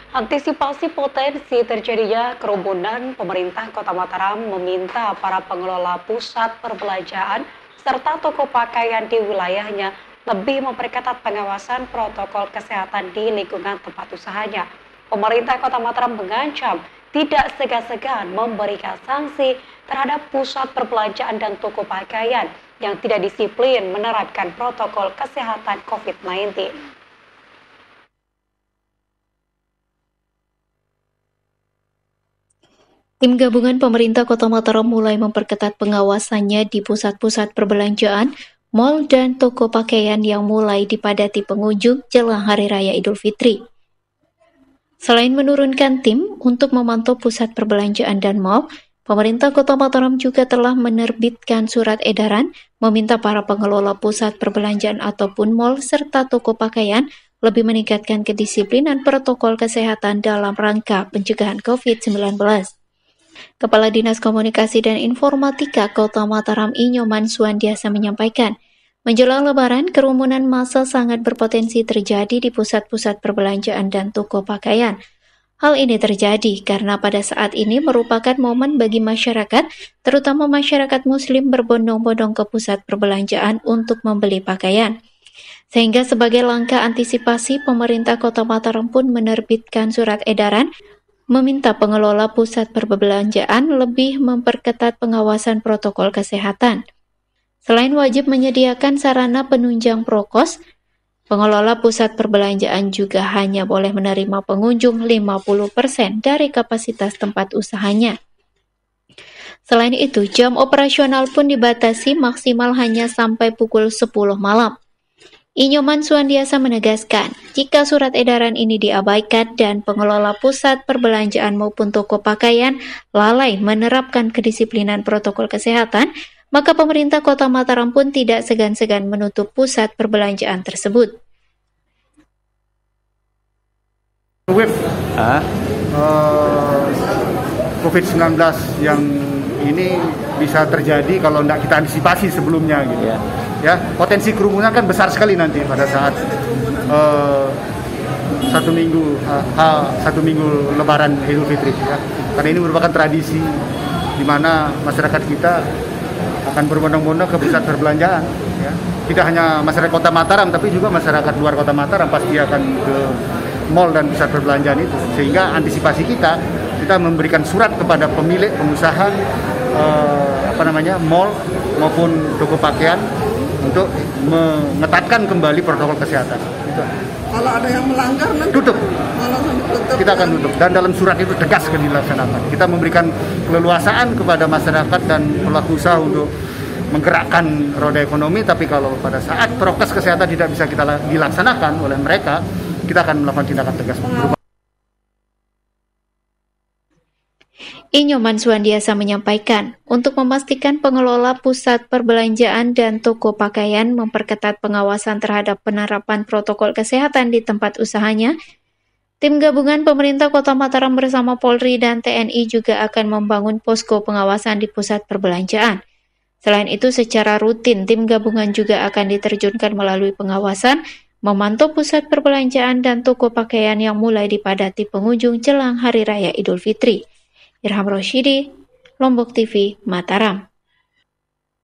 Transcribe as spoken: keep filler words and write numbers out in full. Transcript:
Antisipasi potensi terjadinya kerumunan, pemerintah Kota Mataram meminta para pengelola pusat perbelanjaan serta toko pakaian di wilayahnya lebih memperketat pengawasan protokol kesehatan di lingkungan tempat usahanya. Pemerintah Kota Mataram mengancam tidak segan-segan memberikan sanksi terhadap pusat perbelanjaan dan toko pakaian yang tidak disiplin menerapkan protokol kesehatan covid sembilan belas. Tim gabungan pemerintah Kota Mataram mulai memperketat pengawasannya di pusat-pusat perbelanjaan, mal dan toko pakaian yang mulai dipadati pengunjung jelang Hari Raya Idul Fitri. Selain menurunkan tim untuk memantau pusat perbelanjaan dan mal, pemerintah Kota Mataram juga telah menerbitkan surat edaran meminta para pengelola pusat perbelanjaan ataupun mal serta toko pakaian lebih meningkatkan kedisiplinan protokol kesehatan dalam rangka pencegahan covid sembilan belas. Kepala Dinas Komunikasi dan Informatika Kota Mataram Inyoman Suandiasa menyampaikan, menjelang Lebaran, kerumunan massa sangat berpotensi terjadi di pusat-pusat perbelanjaan dan toko pakaian. Hal ini terjadi karena pada saat ini merupakan momen bagi masyarakat, terutama masyarakat Muslim berbondong-bondong ke pusat perbelanjaan untuk membeli pakaian. Sehingga sebagai langkah antisipasi, pemerintah Kota Mataram pun menerbitkan surat edaran meminta pengelola pusat perbelanjaan lebih memperketat pengawasan protokol kesehatan. Selain wajib menyediakan sarana penunjang prokes, pengelola pusat perbelanjaan juga hanya boleh menerima pengunjung lima puluh persen dari kapasitas tempat usahanya. Selain itu, jam operasional pun dibatasi maksimal hanya sampai pukul sepuluh malam. Inyoman Suandiasa menegaskan, jika surat edaran ini diabaikan dan pengelola pusat perbelanjaan maupun toko pakaian lalai menerapkan kedisiplinan protokol kesehatan, maka pemerintah Kota Mataram pun tidak segan-segan menutup pusat perbelanjaan tersebut. Wave uh, covid sembilan belas yang ini bisa terjadi kalau tidak kita antisipasi sebelumnya gitu. Yeah. Ya, potensi kerumunan kan besar sekali nanti pada saat uh, satu minggu uh, ha, satu minggu Lebaran Idul Fitri ya. Karena ini merupakan tradisi di mana masyarakat kita akan berbondong-bondong ke pusat perbelanjaan ya. Tidak hanya masyarakat Kota Mataram tapi juga masyarakat luar Kota Mataram pasti akan ke mal dan pusat perbelanjaan itu. Sehingga antisipasi kita kita memberikan surat kepada pemilik pengusaha uh, apa namanya mal maupun toko pakaian untuk mengetatkan kembali protokol kesehatan. Itu. Kalau ada yang melanggar nanti tutup. tutup. Kita akan tutup dan dalam surat itu tegas akan dilaksanakan. Kita memberikan keleluasaan kepada masyarakat dan pelaku usaha untuk menggerakkan roda ekonomi, tapi kalau pada saat prokes kesehatan tidak bisa kita dilaksanakan oleh mereka, kita akan melakukan tindakan tegas. Inyoman Suandiasa menyampaikan, untuk memastikan pengelola pusat perbelanjaan dan toko pakaian memperketat pengawasan terhadap penerapan protokol kesehatan di tempat usahanya, tim gabungan pemerintah Kota Mataram bersama Polri dan T N I juga akan membangun posko pengawasan di pusat perbelanjaan. Selain itu, secara rutin tim gabungan juga akan diterjunkan melalui pengawasan, memantau pusat perbelanjaan dan toko pakaian yang mulai dipadati pengunjung jelang Hari Raya Idul Fitri. Irham Rosyidi, Lombok T V, Mataram.